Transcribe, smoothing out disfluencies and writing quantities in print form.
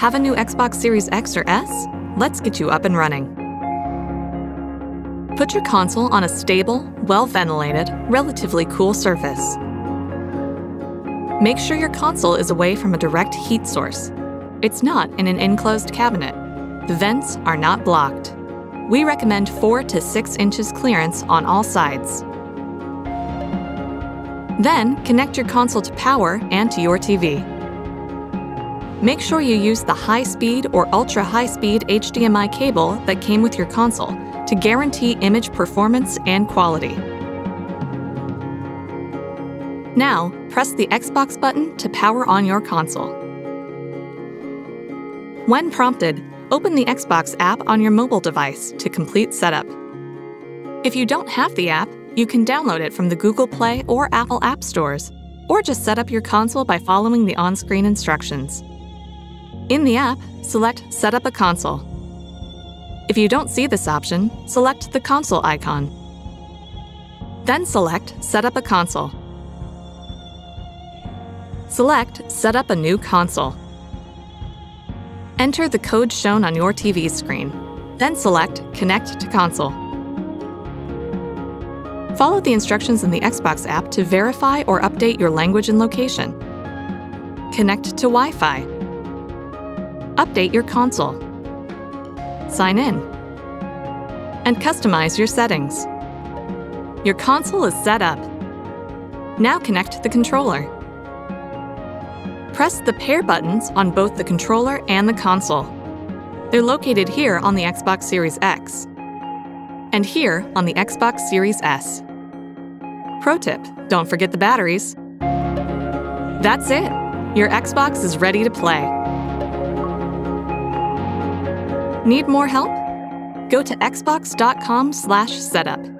Have a new Xbox Series X or S? Let's get you up and running. Put your console on a stable, well-ventilated, relatively cool surface. Make sure your console is away from a direct heat source. It's not in an enclosed cabinet. The vents are not blocked. We recommend 4 to 6 inches clearance on all sides. Then, connect your console to power and to your TV. Make sure you use the high-speed or ultra-high-speed HDMI cable that came with your console to guarantee image performance and quality. Now, press the Xbox button to power on your console. When prompted, open the Xbox app on your mobile device to complete setup. If you don't have the app, you can download it from the Google Play or Apple App Stores, or just set up your console by following the on-screen instructions. In the app, select Set up a console. If you don't see this option, select the console icon. Then select Set up a console. Select Set up a new console. Enter the code shown on your TV screen. Then select Connect to console. Follow the instructions in the Xbox app to verify or update your language and location. Connect to Wi-Fi. Update your console. Sign in. And customize your settings. Your console is set up. Now connect the controller. Press the pair buttons on both the controller and the console. They're located here on the Xbox Series X and here on the Xbox Series S. Pro tip, don't forget the batteries. That's it! Your Xbox is ready to play. Need more help? Go to xbox.com/setup.